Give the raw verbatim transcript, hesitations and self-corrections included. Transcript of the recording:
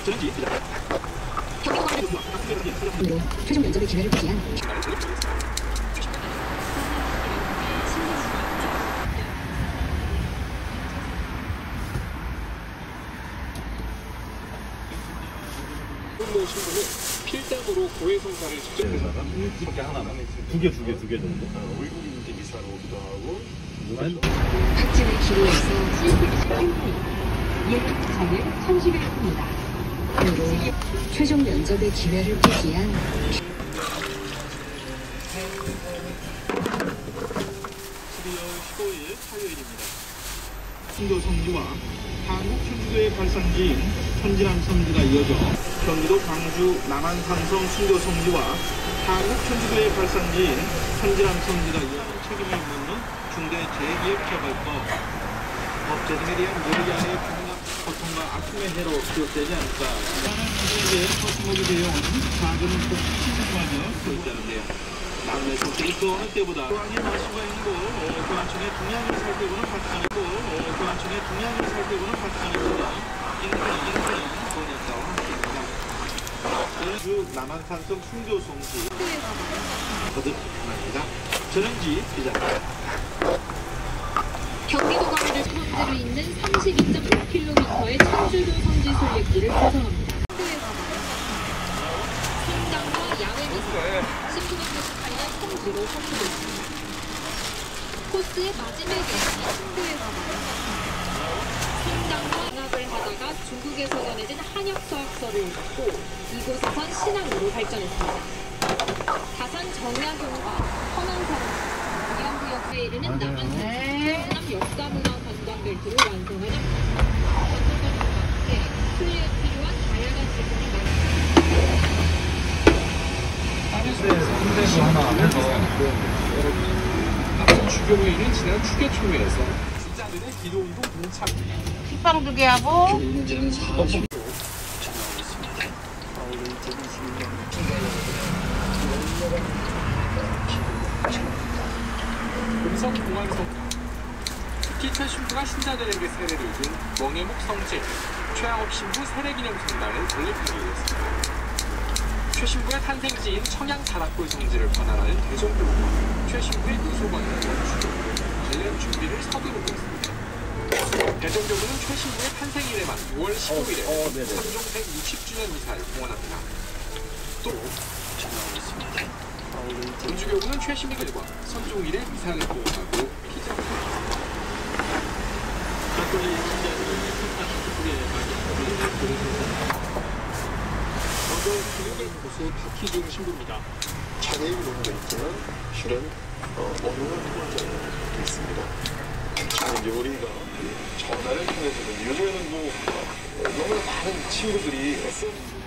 최종 면접의 기회를 포기한 홀로 신부는 필답으로 고해성사를 직접 이렇게 하나만 두 개 두 개 두 개 정도. 외국인 이제 미사로 오기도 하고 학진의 기로에서 예약차는 천십일 분입니다. 그리고 최종 면접의 기회를 포기한 십이월 십오일 화요일입니다. 충도 성지와 한국 충주도의 발산지인 천지남 성지가 이어져 경기도 광주 남한산성 충도 성지와 한국 충주도의 발산지인 천지남 성지가 이어져 책임을 묻는 중대 재기획처벌법 법 제정에 대한 여야의 분명 고통과 아픔의 해로 기억되지 않을까. 나는 이제 서수목이 되어온 작은 복지심하며 보이자는데요. 남의 정책이 그 어느 때보다 교황의 말씀과 있고 교황청의 동향을 살펴보는 바탕이고 교황청의 동향을 살펴보는 바탕입니다. 인근의 인근의 본역사와 함께입니다. 주 남한산성 충조성지 거듭합니다. 전영지 기자입니다. 경기도 광주를 수도지로 있는 삼십이 점 오 킬로미터의 천주교 성지 순례길을 구성합니다. 성당과 야외 미술, 천구백육십팔 년 성지로 선포됐습니다. 코스의 마지막에 충도에 가면 성당과 연합을 하다가 중국에서 전해진 한약서학서를 읽고 이곳에선 신앙으로 발전했습니다. 다산 정약용과 헌원성 구역구역에 이르는 남한산 역사문화 관광벨트를 완성하는 건설과정과 함께 순례에 필요한 다양한 제품을 선대도 하나 해서 앞선 주교회의는 지난 추계초회에서 주자들의 기도이동 동참 식빵 두 개하고 금성 공항성 특히 최 신부가 신자들에게 세례를 준 멍해목 성지 최양옥 신부 세례기념 성당을 건립하기 위해서입니다. 최 신부의 탄생지인 청양 다락골 성지를 관할하는 대종교구와 최 신부의 누소관을 주교구로 관련 준비를 서두르고 있습니다. 대종교구는 최 신부의 탄생일에만 유월 십오일에 어, 어, 삼종 백육십 주년 미사를 공헌합니다. 또 본주교구는 최 신부들과 선종일에 미사를 공헌하고 피정합니다. 먼저 교육을 고수 박희중 신부입니다. 장애인 논문에 있지만 실은 어, 어려운 문제가 있습니다. 지금 이제 우리가 전화를 통해서는 요즘에는 뭐 어, 너무나 많은 친구들이 에스엔에스